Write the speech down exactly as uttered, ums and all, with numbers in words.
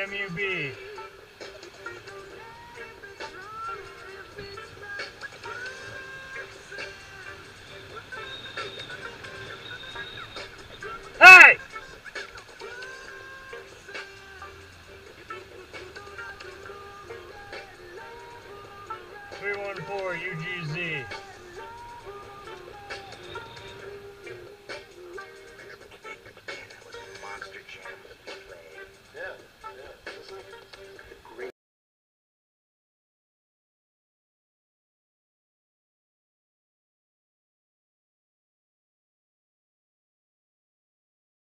M U B. Hey! three one four U G Z.